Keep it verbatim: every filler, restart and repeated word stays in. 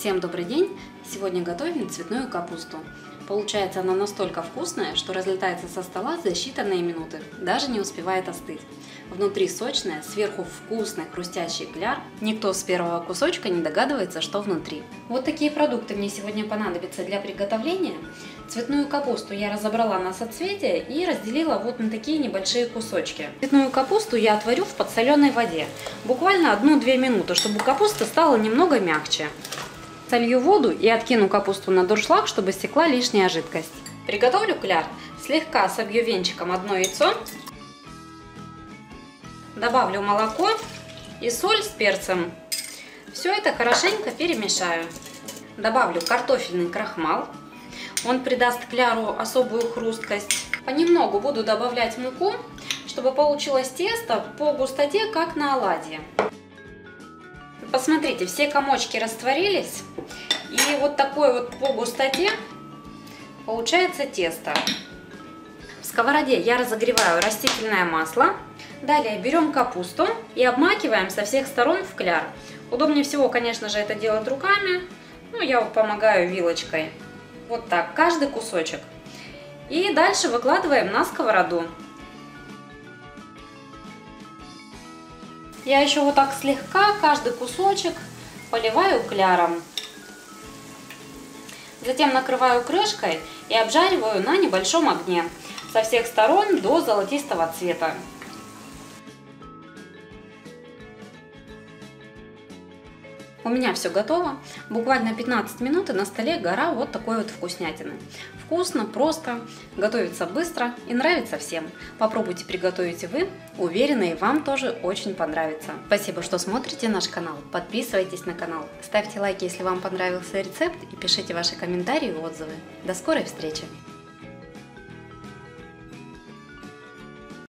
Всем добрый день! Сегодня готовим цветную капусту. Получается она настолько вкусная, что разлетается со стола за считанные минуты, даже не успевает остыть. Внутри сочная, сверху вкусный хрустящий кляр. Никто с первого кусочка не догадывается, что внутри. Вот такие продукты мне сегодня понадобятся для приготовления. Цветную капусту я разобрала на соцветия и разделила вот на такие небольшие кусочки. Цветную капусту я отварю в подсоленной воде. Буквально одну-две минуты, чтобы капуста стала немного мягче. Солью воду и откину капусту на дуршлаг, чтобы стекла лишняя жидкость. Приготовлю кляр. Слегка собью венчиком одно яйцо. Добавлю молоко и соль с перцем. Все это хорошенько перемешаю. Добавлю картофельный крахмал. Он придаст кляру особую хрусткость. Понемногу буду добавлять муку, чтобы получилось тесто по густоте, как на оладье. Посмотрите, все комочки растворились. И вот такой вот по густоте получается тесто. В сковороде я разогреваю растительное масло. Далее берем капусту и обмакиваем со всех сторон в кляр. Удобнее всего, конечно же, это делать руками. Ну, я вот помогаю вилочкой. Вот так, каждый кусочек. И дальше выкладываем на сковороду. Я еще вот так слегка каждый кусочек поливаю кляром. Затем накрываю крышкой и обжариваю на небольшом огне со всех сторон до золотистого цвета. У меня все готово. Буквально пятнадцать минут и на столе гора вот такой вот вкуснятины. Вкусно, просто, готовится быстро и нравится всем. Попробуйте приготовить и вы. Уверена, и вам тоже очень понравится. Спасибо, что смотрите наш канал. Подписывайтесь на канал. Ставьте лайки, если вам понравился рецепт, и пишите ваши комментарии и отзывы. До скорой встречи!